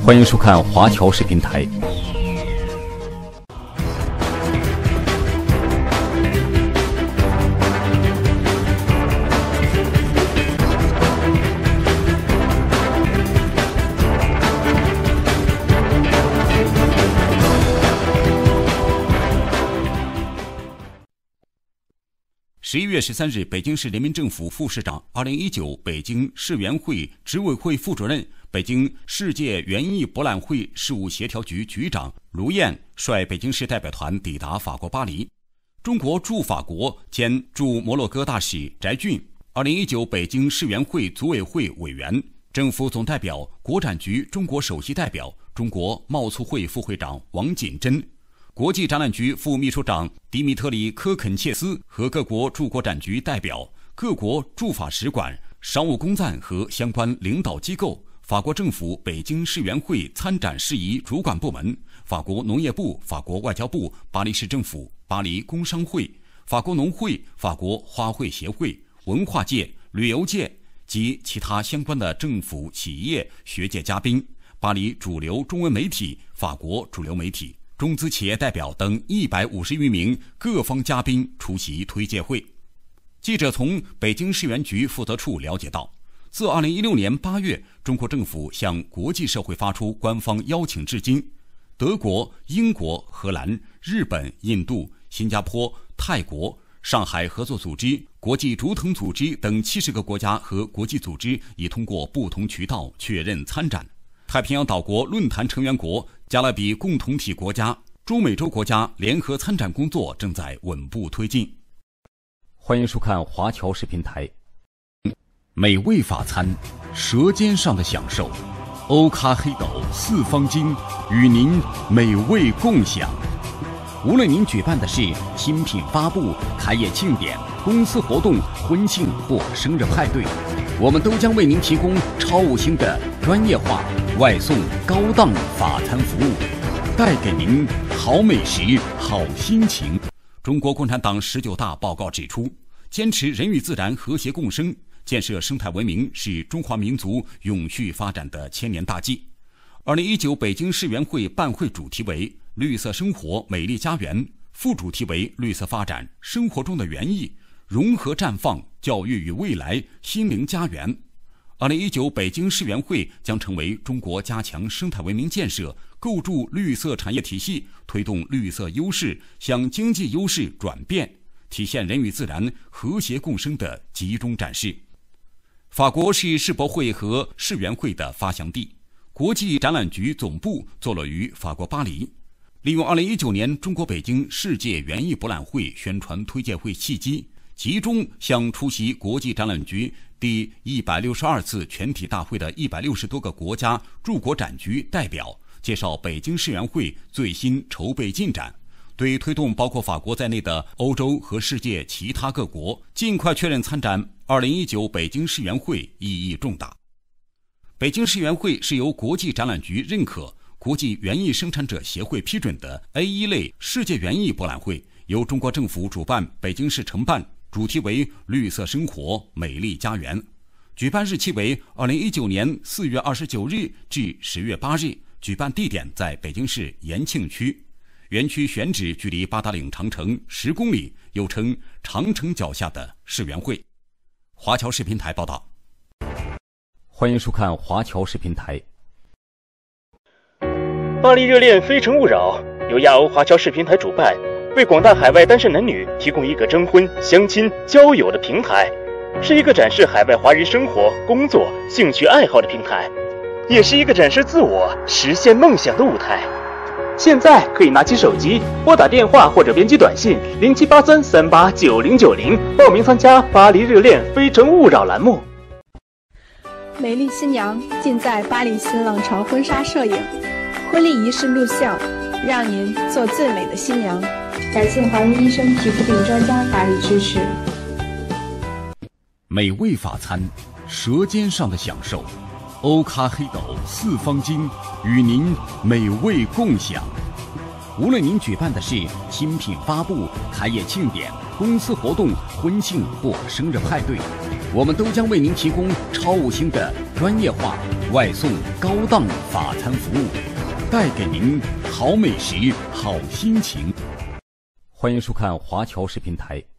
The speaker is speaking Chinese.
欢迎收看华侨视频台。11月13日，北京市人民政府副市长、2019北京市园会执委会副主任、北京世界园艺博览会事务协调局局长卢燕率北京市代表团抵达法国巴黎。中国驻法国兼驻摩洛哥大使翟俊、2019北京市园会组委会委员、政府总代表、国展局中国首席代表、中国贸促会副会长王锦珍、国际展览局副秘书长迪米特里·科肯切斯和各国驻国展局代表、各国驻法使馆、商务公赞和相关领导机构、法国政府北京市园会参展事宜主管部门、法国农业部、法国外交部、巴黎市政府、巴黎工商会、法国农会、法国花卉协会、文化界、旅游界及其他相关的政府、企业、学界嘉宾、巴黎主流中文媒体、法国主流媒体、中资企业代表等150余名各方嘉宾出席推介会。记者从北京市园局负责处了解到，自2016年8月，中国政府向国际社会发出官方邀请至今，德国、英国、荷兰、日本、印度、新加坡、泰国、上海合作组织、国际竹藤组织等70个国家和国际组织已通过不同渠道确认参展。太平洋岛国论坛成员国、加勒比共同体国家、中美洲国家联合参展工作正在稳步推进。欢迎收看华侨视频台。美味法餐，舌尖上的享受，欧咖黑豆四方巾与您美味共享。无论您举办的是新品发布、开业庆典、公司活动、婚庆或生日派对，我们都将为您提供超五星的专业化外送高档法餐服务，带给您好美食、好心情。中国共产党19大报告指出，坚持人与自然和谐共生，建设生态文明是中华民族永续发展的千年大计。2019北京市园会办会主题为绿色生活美丽家园，副主题为绿色发展生活中的园艺，融合绽放教育与未来心灵家园。2019北京市园会将成为中国加强生态文明建设、构筑绿色产业体系、推动绿色优势向经济优势转变，体现人与自然和谐共生的集中展示。法国是世博会和市园会的发祥地，国际展览局总部坐落于法国巴黎。利用2019年中国北京世界园艺博览会宣传推介会契机，集中向出席国际展览局第162次全体大会的160多个国家驻国展局代表介绍北京市园会最新筹备进展，对推动包括法国在内的欧洲和世界其他各国尽快确认参展2019北京市园会意义重大。北京市园会是由国际展览局认可、国际园艺生产者协会批准的 A1 类世界园艺博览会，由中国政府主办，北京市承办，主题为绿色生活美丽家园。举办日期为2019年4月29日至10月8日，举办地点在北京市延庆区。园区选址距离八达岭长城10公里，又称长城脚下的市园会。华侨视频台报道。欢迎收看华侨视频台。 巴黎热恋非诚勿扰由亚欧华侨视频台主办，为广大海外单身男女提供一个征婚、相亲、交友的平台，是一个展示海外华人生活、工作、兴趣爱好的平台，也是一个展示自我、实现梦想的舞台。现在可以拿起手机，拨打电话或者编辑短信0783389090，报名参加巴黎热恋非诚勿扰栏目。 美丽新娘尽在巴黎新浪潮婚纱摄影，婚礼仪式录像，让您做最美的新娘。 感谢华医医生皮肤病专家大力支持。 美味法餐，舌尖上的享受，欧咖黑豆四方巾与您美味共享。无论您举办的是新品发布、开业庆典、公司活动、婚庆或生日派对，我们都将为您提供超五星的专业化外送高档法餐服务，带给您好美食、好心情。欢迎收看华侨视频台，